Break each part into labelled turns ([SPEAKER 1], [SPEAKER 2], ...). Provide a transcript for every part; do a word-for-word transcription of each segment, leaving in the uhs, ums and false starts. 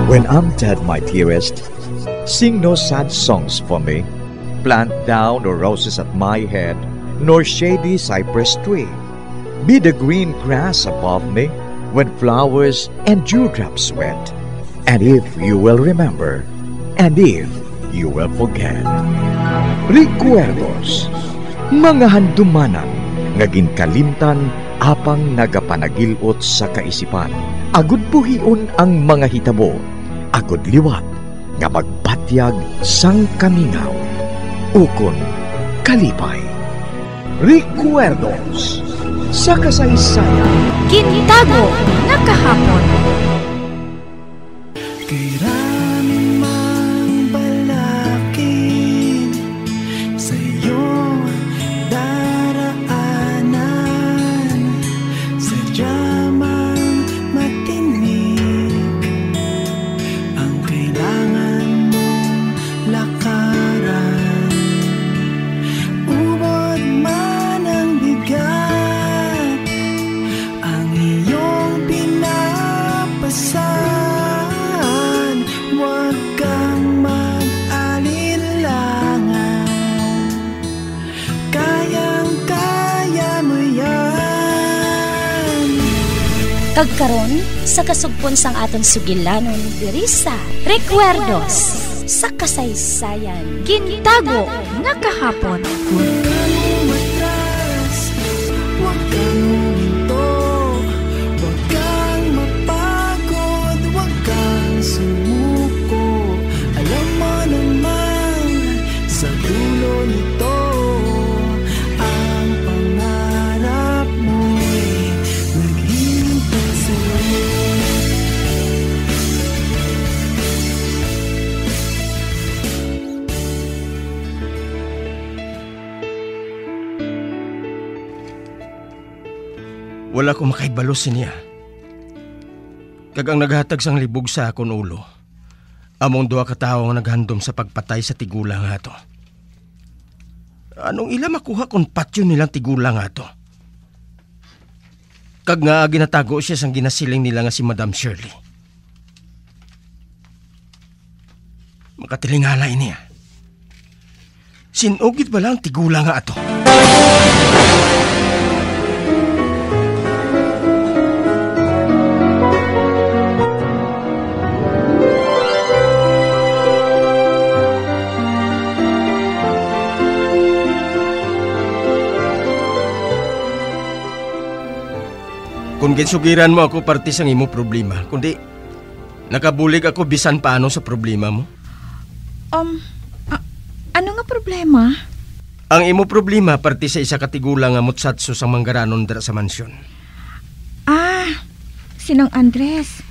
[SPEAKER 1] When I'm dead, my dearest, sing no sad songs for me. Plant down no roses at my head, nor shady cypress tree. Be the green grass above me when flowers and dewdrops wet. And if you will remember, and if you will forget. Recuerdos, mga handumanan, ngaging kalimtan, apang nagapanagilot sa kaisipan. Agud buhion ang mga hitabo, agud liwat, nga magpatyag sang kamingaw. Ukon kalipay. Recuerdos sa kasaysayan.
[SPEAKER 2] Gintago nga kahapon.
[SPEAKER 3] Kay ramin mang balakid sa iyong daraanan, sadya mang matinig ang kailangan mong lakaran. Ubod man ang bigat ang iyong pinapasan. Huwag kang mag-alinlangan, kayang-kaya mo yan.
[SPEAKER 2] Kagkaron sa kasugpon sang aton sugilanon diri sa Recuerdos sa kasaysayan. Gintago nga kahapon.
[SPEAKER 3] Huwag kang umatras, huwag kang huminto, huwag kang mapagod, huwag kang sumuko. Alam mo naman sa dulo nito, ang pangarap mo'y naghihintay sa'yo.
[SPEAKER 4] Wala ko makaibalos niya. Kagang naghatag sang libog sa akon ulo, among duha ka tawo nga naghandom sa pagpatay sa tigulang ato. Anong ila makuha kung patyo nilang tigulang ato? Kag nga ginatago siya sang ginasiling nila nga si Madam Shirley. Makatilingalay niya. Sinugit ba lang tigulang nga ato? Kung ginsugiran mo ako parte sang imo problema, kundi nakabulig ako bisan paano sa problema mo.
[SPEAKER 5] Um, a- ano nga problema?
[SPEAKER 4] Ang imo problema parte sa isa katigulang nga mutsatso sang manggaranon dara sa mansyon.
[SPEAKER 5] Ah, sinong Andres?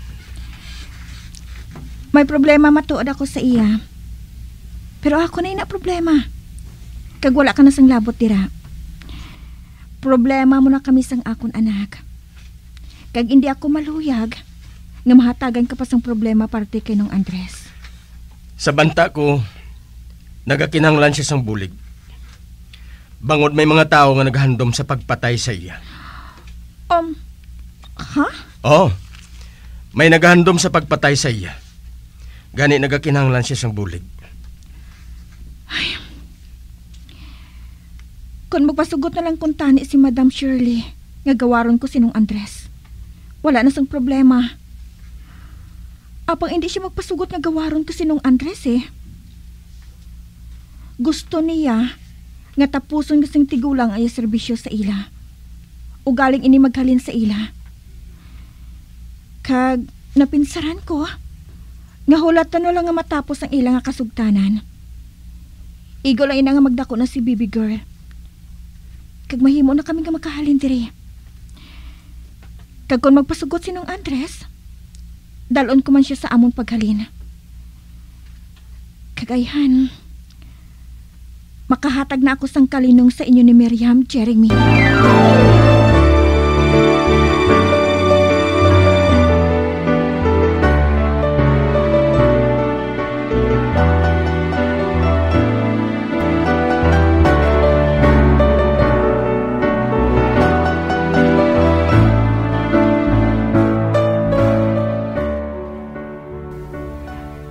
[SPEAKER 5] May problema matuod ako sa iya. Pero ako na ina problema. Kag wala ka na sang labot dira. Problema mo na kami sang akon anak. Kag hindi ako maluyag nga mahatagan ka pa sang problema parte kay nung Andres.
[SPEAKER 4] Sa banta ko, nagakinahanglan siya sang bulig. Bangod may mga tao nga naghandom sa pagpatay sa iya.
[SPEAKER 5] Um, ha?
[SPEAKER 4] Oo. May naghandom sa pagpatay sa iya. Gani nagakinahanglan siya sang bulig.
[SPEAKER 5] Ay. Kung magpasugot na lang kung tani si Madam Shirley, nga gawaron ko sinong Andres. Wala na sang problema. Apang hindi siya magpasugot nga gawaron ko sinong Andres eh. Gusto niya nga tapuson nga sing tigulang ay serbisyo sa ila. O galing ini maghalin sa ila. Kag napinsaran ko nga hulatan na lang nga matapos ang ila nga kasugtanan. Igo lang ina nga magdako na si baby girl. Kag mahimo na kami nga makahalin diri. Kag kung magpasugot sinong Andres, dalon ko man siya sa amon paghalin. Kagayhan, makahatag na ako sang kalinong sa inyo ni Miriam, Jeremy.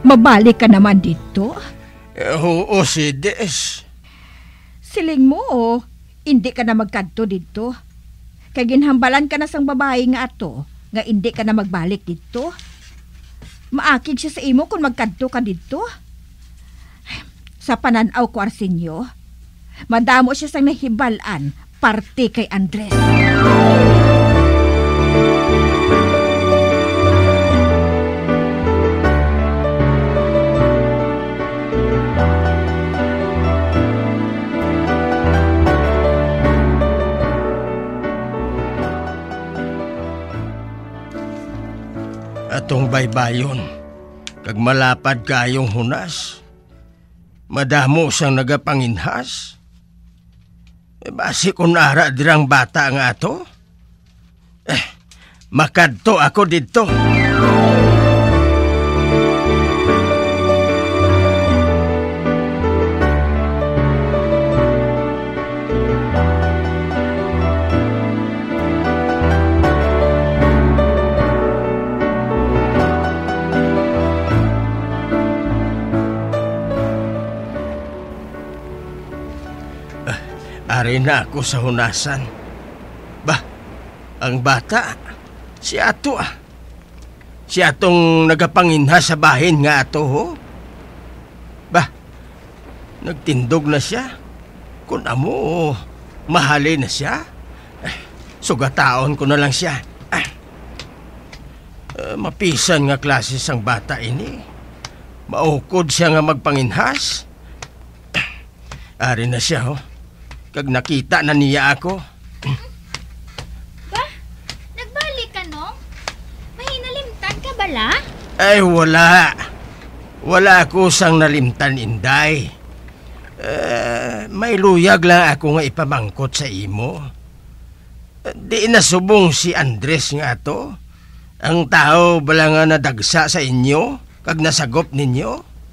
[SPEAKER 5] Mabalik ka naman dito?
[SPEAKER 4] Eh, oo, si Des.
[SPEAKER 5] Siling mo, oh, hindi ka na magkadto dito. Kay ginhambalan ka na sang babae nga ato, nga hindi ka na magbalik dito. Maakig siya sa imo kung magkadto ka dito. Sa pananaw ko, Arsenio, madamo siya sang nahibalan parte kay Andres.
[SPEAKER 4] Atong baybayon, kag malapad kayong hunas. Madamo siyang nagapanginhas. E basi kung ara dirang bata nga ato? Eh, makadto ako dito. Ari na ako sa hunasan. Bah, ang bata, si ato ah. Si atong nagapanginha sa bahin nga ato ho. Bah, nagtindog na siya. Kung amo, mahalin na siya. Eh, sugataon ko na lang siya. Ah, uh, mapisan nga klase sang bata ini. Maukod siya nga magpanginhas. Ah, ari na siya ho. Kag nakita na niya ako.
[SPEAKER 2] Ba? Nagbalik ka, no? Mahinalimtan ka bala?
[SPEAKER 4] Ay, wala. Wala ako sang nalimtan, Inday. Uh, may luyag lang ako nga ipamangkot sa imo. Di nasubong si Andres nga to. Ang tao bala nga nadagsa sa inyo, kag nasagop ninyo.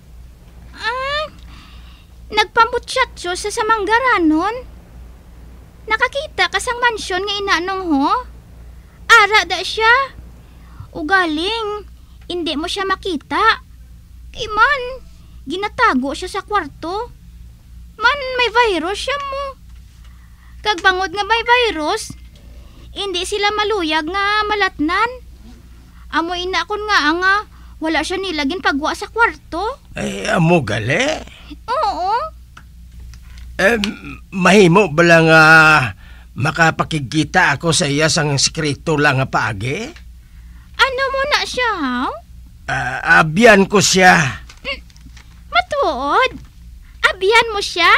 [SPEAKER 2] Ah, nagpamutsatso sa samanggaranon. Nakakita ka sang mansyon nga inanong ho? Ara da siya. Ugaling, hindi mo siya makita. Kay man, ginatago siya sa kwarto. Man, may virus siya mo. Kagbangod nga may virus, hindi sila maluyag nga malatnan. Amo ina kon nga nga, wala siya nilagin pagwa sa kwarto.
[SPEAKER 4] Ay, amo gali.
[SPEAKER 2] Oo.
[SPEAKER 4] Eh, mahimo bala nga makapakikita ako sa iya sang sekreto lang nga paagi?
[SPEAKER 2] Ano mo na siya, haw?
[SPEAKER 4] Uh, abyan ko siya.
[SPEAKER 2] Mm, matuod? Abyan mo siya?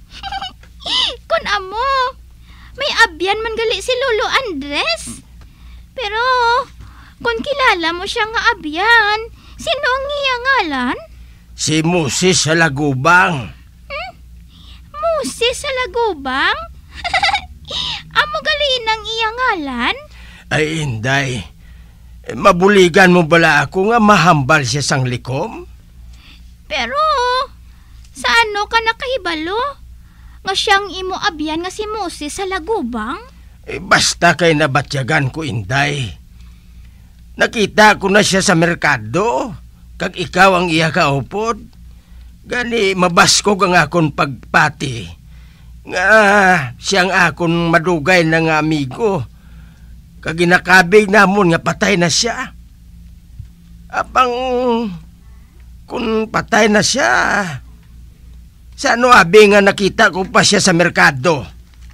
[SPEAKER 2] Kun amo, may abyan man gali si Lolo Andres. Pero, kung kilala mo siya nga abyan, sino ang iya ngalan?
[SPEAKER 4] Si Moses sa Lagubang.
[SPEAKER 2] Moses sa Lagubang? Amo gali nang iya ngalan?
[SPEAKER 4] Ay, Inday. Mabuligan mo bala ako nga mahambal siya sang likom?
[SPEAKER 2] Pero, sa ano ka nakahibalo? Nga siyang imo abyan nga si Moses sa Lagubang?
[SPEAKER 4] Eh, basta kay nabatyagan ko, Inday. Nakita ko na siya sa merkado, kag ikaw ang iya kaupod. Gani, mabaskog ang akon pagpati. Nga, siyang akon madugay na nga amigo. Kag ginakabig namon nga patay na siya. Apang, kung patay na siya, sa ano abi nga nakita ko pa siya sa merkado?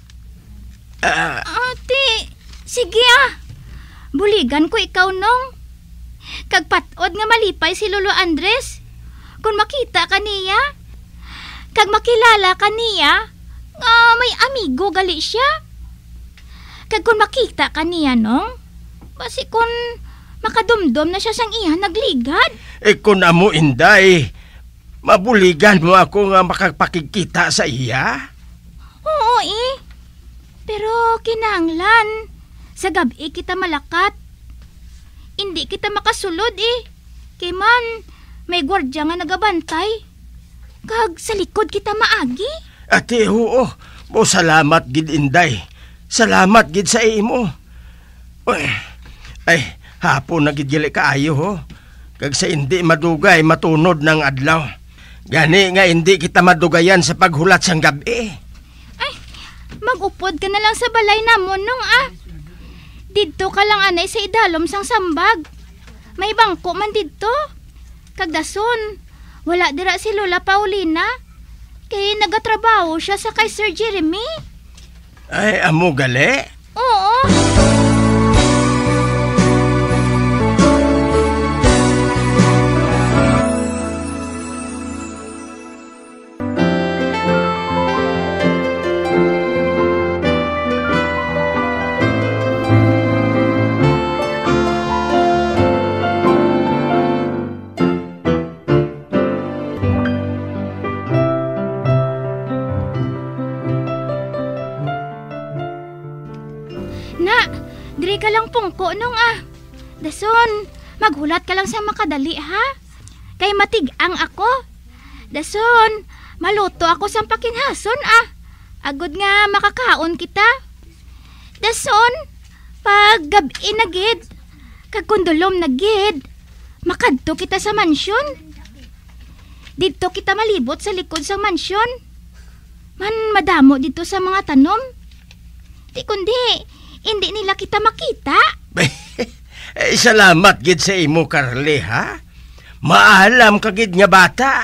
[SPEAKER 4] Uh,
[SPEAKER 2] Ate, sige ah. Buligan ko ikaw nung. Kag patod nga malipay si Lolo Andres. Kung makita ka niya, kag makilala ka niya, nga may amigo gali siya. Kag kung makita ka niya nung, basi kung makadumdum na siya sang iya nagligad.
[SPEAKER 4] Eh kung amo, Inday, mabuligan mo ako nga makapakikita sa iya?
[SPEAKER 2] Oo eh. Pero kinanglan, sa gabi kita malakat. Hindi kita makasulod eh. Kay man, may gwardya nga nagabantay. Kag sa likod kita maagi.
[SPEAKER 4] Ate, oo. Mo salamat gid, Inday. Salamat gid sa imo. Uy, ay, hapon na gid gali kaayo ho. Kag sa hindi madugay matunod ng adlaw. Gani nga hindi kita madugayan sa paghulat sang gabi.
[SPEAKER 2] Ay, mag-upod ka na lang sa balay namon nung ah. Didto ka lang anay sa idalom sang sambag. May bangko man didto. Kagdason, wala dira si Lola Paulina. Kaya nagatrabaho siya sa kay Sir Jeremy.
[SPEAKER 4] Ay, amo gali?
[SPEAKER 2] Oo. Diri ka lang pungko nung ah. Dason, maghulat ka lang sa makadali ha. Kay matigang ako. Dason, maluto ako sa pakinhason ah. Agod nga makakaon kita. Dason, pag gabi na gid, kag kundulom na gid, makadto kita sa mansyon. Dito kita malibot sa likod sa mansyon. Man madamo dito sa mga tanom. Di kundi hindi nila kita makita.
[SPEAKER 4] Eh, salamat gid sa imo, Carly, ha? Maalam ka gid nga bata.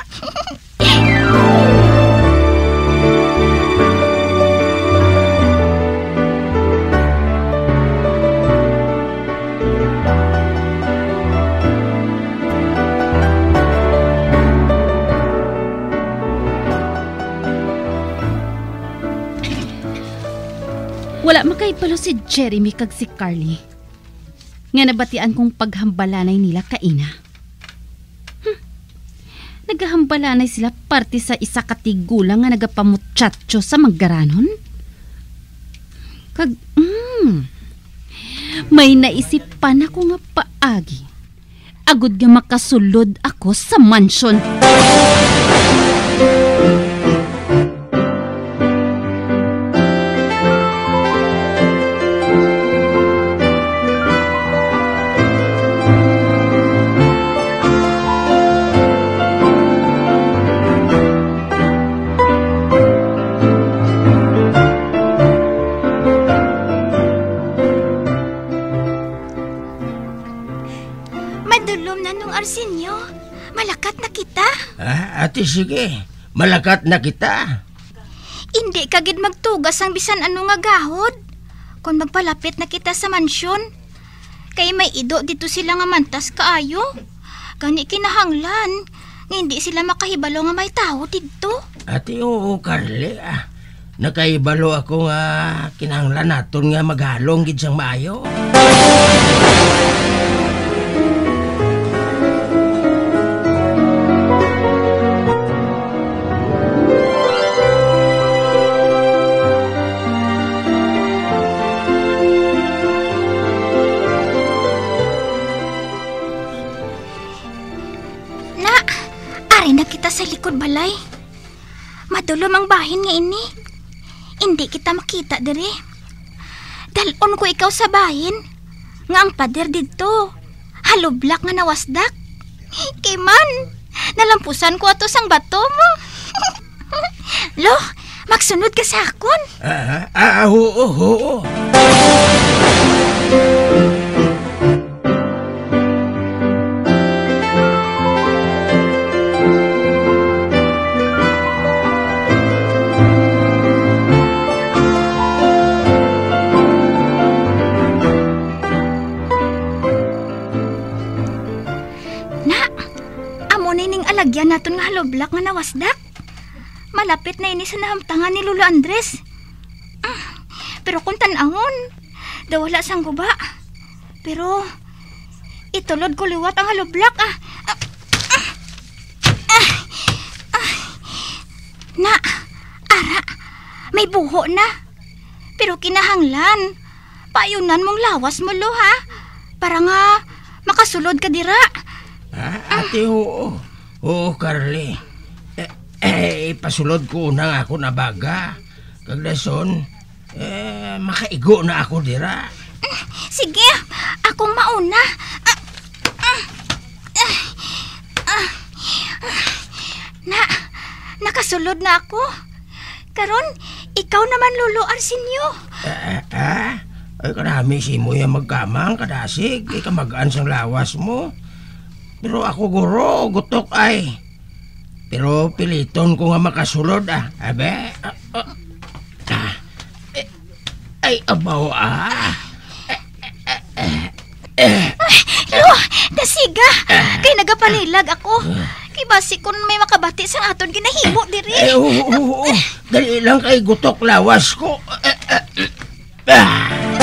[SPEAKER 6] Wala makaipalo si Jeremy kag si Carly. Nga nabatian kong paghambalanay nila kaina. Hm. Naghambalanay sila parte sa isa katigulang nga nagapamutsyatso sa maggaranon. Kag, mm, may naisipan ako nga paagi. Agud nga makasulod ako sa mansyon.
[SPEAKER 2] Arsenio, malakat na kita.
[SPEAKER 4] Ah, ate sige, malakat na kita.
[SPEAKER 2] Hindi kagid magtugas ang bisan ano nga gahod. Kung magpalapit na kita sa mansyon, kay may ido dito sila nga mantas kaayo. Gani kinahanglan, nga hindi sila makahibalo nga may tao dito.
[SPEAKER 4] Ate, oo, Carly, ah. Nakaibalo ako nga kinahanglan naton nga maghalong gid sang maayo.
[SPEAKER 2] Sa likod balay. Madulom ang bahin nga ini. Hindi kita makita diri. Dalon ko ikaw sa bahin. Nga ang pader dito. Haloblak nga nawasdak. Kay man, nalampusan ko ato sang bato mo. Lo, magsunod ka sa akon.
[SPEAKER 4] Ah, ah, oo, oo.
[SPEAKER 2] Alagyan naton nga haloblak nga nawasdak. Malapit na ini sa nahamtangan ni Lolo Andres. Mm, pero kung tanahon, daw wala sang guba. Pero itulod ko liwat ang haloblak ah. Ah, ah, ah, ah. Na, ara, may buho na. Pero kinahanglan, payunan mong lawas mo lo ha. Para nga makasulod ka dira.
[SPEAKER 4] Ah, ate, oo. Oo, Carly. Eh, eh pasulod ko na ako na baga. Kagdason, eh, makaigo na ako dira.
[SPEAKER 2] Sige, akong mauna. Ah, ah, ah. Nakasulod na ako. Karon, ikaw naman Lolo Arsenio.
[SPEAKER 4] Ah, ah? Ay, karami si mo yung magkamang, kadasig. Ay, kamagaan sang lawas mo. Pero ako guro, gutok ay. Pero piliton ko nga makasulod ah. Abe? Ah, ah, ah. Eh, ay, abaw ah.
[SPEAKER 2] Lo, dasiga. Kay nagapanilag ako. Kay basi kung may makabati sa aton ginahimo diri.
[SPEAKER 4] Eh, oo, oo, oo. Dali lang kay gutok lawas ko. Ah, ah, ah.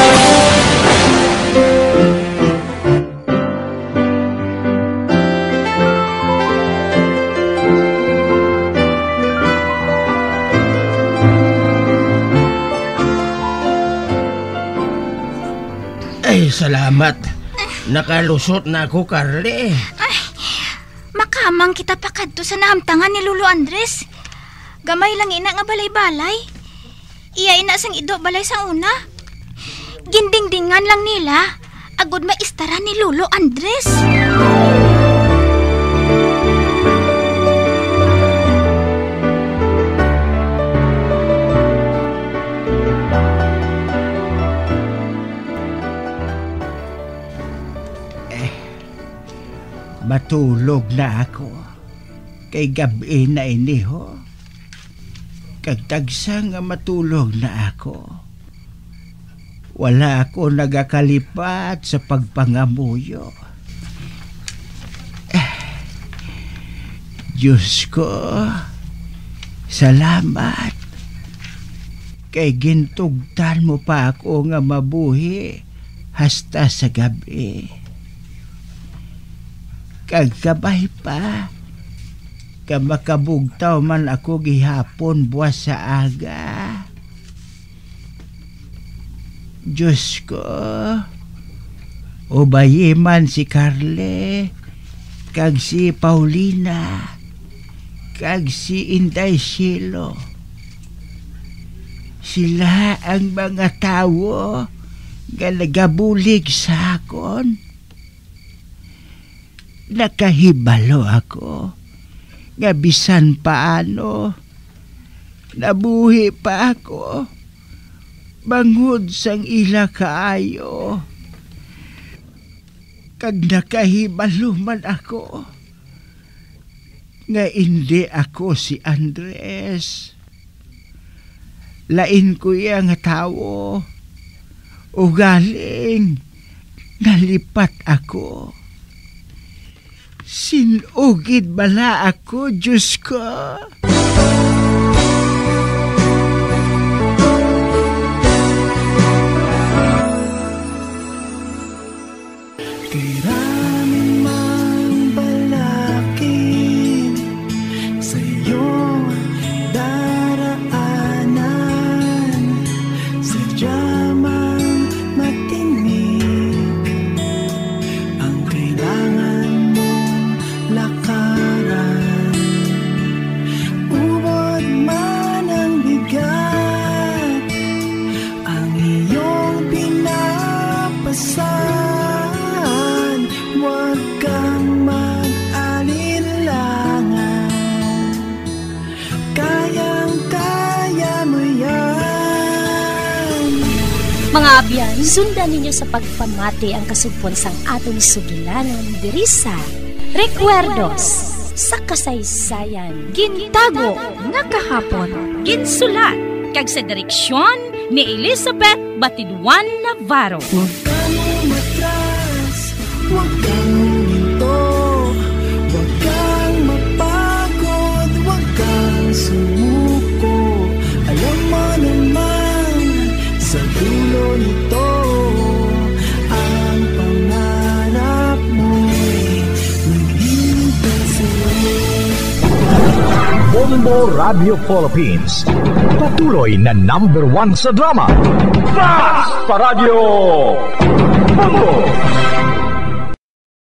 [SPEAKER 4] Ay, salamat. Nakalusot na ako, Carly.
[SPEAKER 2] Ay, makamang kita pa kadto sa nahamtangan ni Lolo Andres. Gamay lang ina nga balay-balay. Iya ina sang ido balay sang una. Gindingdingan lang nila. Agod maistara ni Lolo Andres.
[SPEAKER 4] Matulog na ako. Kay gabi na ini ho. Kagtagsa nga matulog na ako. Wala ako nagakalipat sa pagpangamuyo. Eh, Diyos ko, salamat. Kay gintugtan mo pa ako nga mabuhi hasta sa gabi. Kagkabay pa, ka makabugtaw man ako gihapon buwas sa aga. Diyos ko, ubayi man si Carly, kag si Paulina, kag si Inday Shilo. Sila ang mga tawo nga nagabulig sa akon. Nakahibalo ako nga bisan paano nabuhi pa ako bangod sang ila kaayo. Kag nakahibalo man ako nga hindi ako si Andres. Lain ko yang tawo o galing nalipat ako. Sinugid bala ako, Diyos ko.
[SPEAKER 3] Kailangan mang balakin sa iyong daraanan. Sadya mang matinig ang kailangan lakaran. Ubod man ang bigat ang iyong pinapasan. Huwag kang mag-alilangan, kayang-kaya mo yan.
[SPEAKER 7] Mga abyan, sundan ninyo sa pagpamati ang kasugpon sang atong sugilanon diri sa Recuerdos sa kasaysayan.
[SPEAKER 5] Gintago nga kahapon.
[SPEAKER 6] Ginsulat kag sa direksyon ni Elizabeth Batiduan Navarro.
[SPEAKER 3] Huwag kang umatras, huwag kang huminto, huwag kang mapagod, huwag kang sumuko. Alam mo naman sa dulo nito ang pangarap mo'y naghihintay sa'yo.
[SPEAKER 1] Bombo Radio Philippines, patuloy na number one sa drama. Basta Radio Bombo!